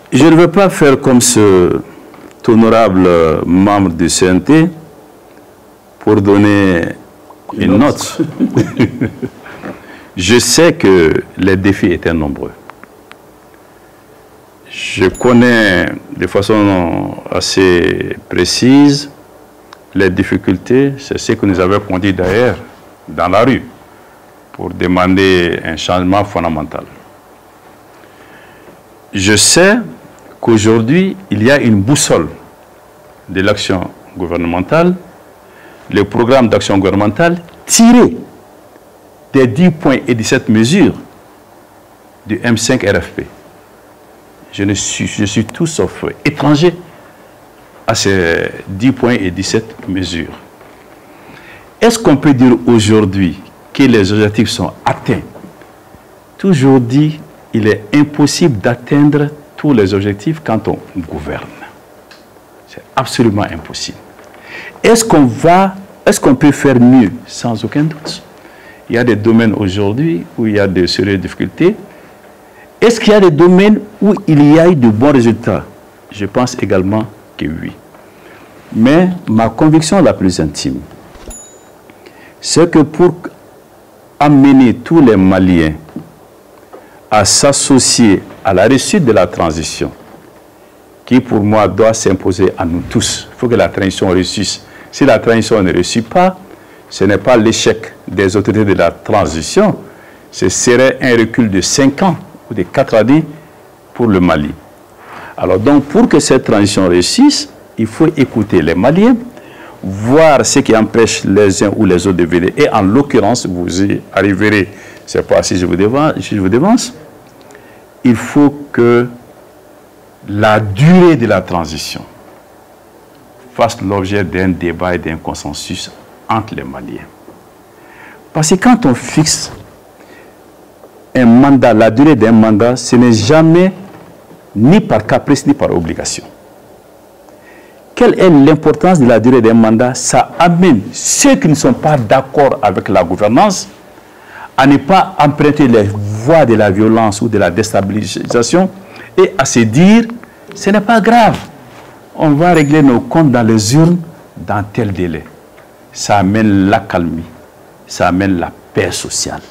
Je ne veux pas faire comme ce honorable membre du CNT pour donner une note. Je sais que les défis étaient nombreux. Je connais de façon assez précise les difficultés, c'est ce que nous avons conduit d'ailleurs dans la rue pour demander un changement fondamental. Je sais qu'aujourd'hui, il y a une boussole de l'action gouvernementale, le programme d'action gouvernementale tiré des 10 points et 17 mesures du M5 RFP. Je suis tout sauf étranger à ces 10 points et 17 mesures. Est-ce qu'on peut dire aujourd'hui que les objectifs sont atteints? Toujours dit, il est impossible d'atteindre tous les objectifs quand on gouverne. C'est absolument impossible. Est-ce qu'on peut faire mieux? Sans aucun doute. Il y a des domaines aujourd'hui où il y a de sérieuses difficultés. Est-ce qu'il y a des domaines où il y a eu de bons résultats? Je pense également que oui. Mais ma conviction la plus intime, c'est que pour amener tous les Maliens à s'associer à la réussite de la transition, qui pour moi doit s'imposer à nous tous, il faut que la transition réussisse. Si la transition ne réussit pas, ce n'est pas l'échec des autorités de la transition, ce serait un recul de 5 ans ou de 4 années pour le Mali. Alors donc, pour que cette transition réussisse, il faut écouter les Maliens, voir ce qui empêche les uns ou les autres de venir. Et en l'occurrence, vous y arriverez, je ne sais pas si je vous devance, il faut que la durée de la transition fasse l'objet d'un débat et d'un consensus entre les Maliens. Parce que quand on fixe un mandat, la durée d'un mandat, ce n'est jamais ni par caprice ni par obligation. Quelle est l'importance de la durée d'un mandat? Ça amène ceux qui ne sont pas d'accord avec la gouvernance à ne pas emprunter les voies de la violence ou de la déstabilisation et à se dire, ce n'est pas grave, on va régler nos comptes dans les urnes dans tel délai. Ça amène l'accalmie, ça amène la paix sociale.